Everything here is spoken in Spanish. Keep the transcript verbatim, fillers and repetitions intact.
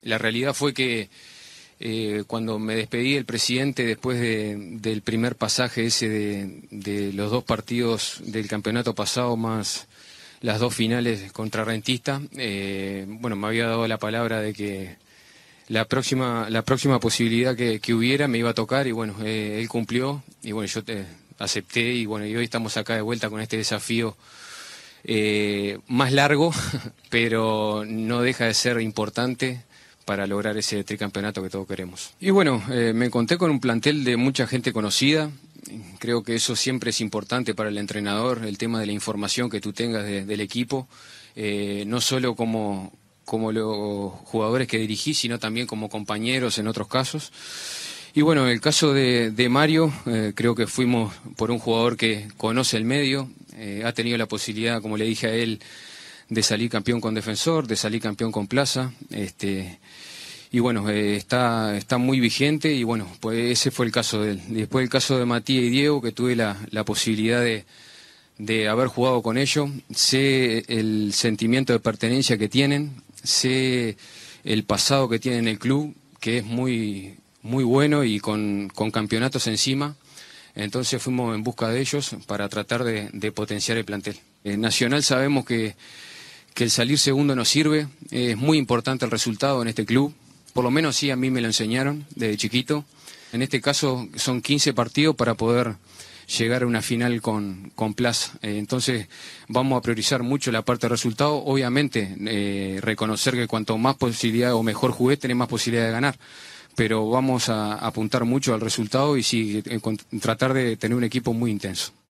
La realidad fue que eh, cuando me despedí del presidente después de, del primer pasaje ese de, de los dos partidos del campeonato pasado más las dos finales contra Rentistas, eh, bueno, me había dado la palabra de que la próxima la próxima posibilidad que, que hubiera me iba a tocar y bueno, eh, él cumplió y bueno, yo te, acepté y bueno, y hoy estamos acá de vuelta con este desafío eh, más largo, pero no deja de ser importante para lograr ese tricampeonato que todos queremos. Y bueno, eh, me encontré con un plantel de mucha gente conocida. Creo que eso siempre es importante para el entrenador, el tema de la información que tú tengas de, del equipo, eh, no solo como, como los jugadores que dirigí, sino también como compañeros en otros casos. Y bueno, en el caso de, de Mario, eh, creo que fuimos por un jugador que conoce el medio, eh, ha tenido la posibilidad, como le dije a él, de salir campeón con Defensor, de salir campeón con Plaza, este... Y bueno, eh, está, está muy vigente y bueno, pues ese fue el caso de él. Después el caso de Matías y Diego, que tuve la, la posibilidad de, de haber jugado con ellos, sé el sentimiento de pertenencia que tienen, sé el pasado que tienen en el club, que es muy, muy bueno y con, con campeonatos encima. Entonces fuimos en busca de ellos para tratar de, de potenciar el plantel. En Nacional sabemos que, que el salir segundo nos sirve, es muy importante el resultado en este club. Por lo menos sí, a mí me lo enseñaron desde chiquito. En este caso son quince partidos para poder llegar a una final con, con Plaza. Eh, entonces vamos a priorizar mucho la parte de resultado. Obviamente eh, reconocer que cuanto más posibilidad o mejor jugué, tenés más posibilidad de ganar. Pero vamos a apuntar mucho al resultado y sí, en, tratar de tener un equipo muy intenso.